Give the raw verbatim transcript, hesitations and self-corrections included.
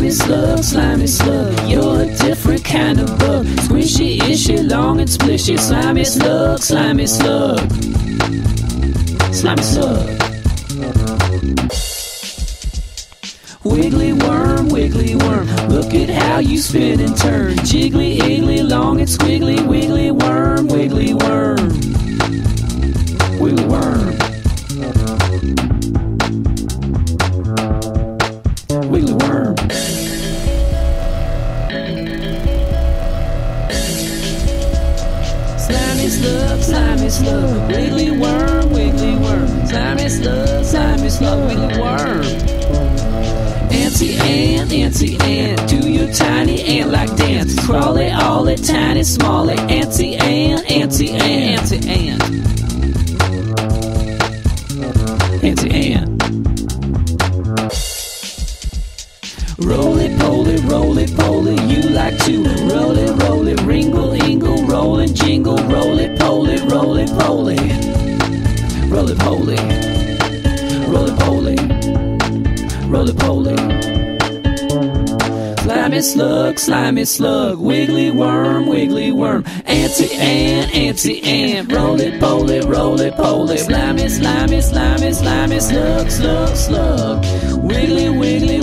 Slimy slug, slimy slug, you're a different kind of bug. Squishy, ishy, long and splishy. Slimy slug, slimy slug, slimy slug. Wiggly worm, wiggly worm, look at how you spin and turn. Jiggly, iggly, long and squiggly. Wiggly worm, wiggly worm, wiggly worm, wiggly worm. Slimy slug, slimy slug, wiggly worm, wiggly worm. Slimy slug, slimy slug, wiggly worm. Antsy ant, antsy ant, do your tiny ant-like dance. Crawly, all it, tiny, smally. Antsy ant, antsy ant, antsy ant, antsy ant. Roly-poly, roly-poly, you like to roly-roly, ringle-ingle, roll-and jingle. Roly-poly, roly-poly, roly-poly, roly-poly, roly-poly. Slimy slug, slimy slug, wiggly worm, wiggly worm. Antsy ant, antsy ant, roly-poly, roly-poly. Slimy, slimy, slimy, slimy slug, slug, slug. Wiggly, wiggly,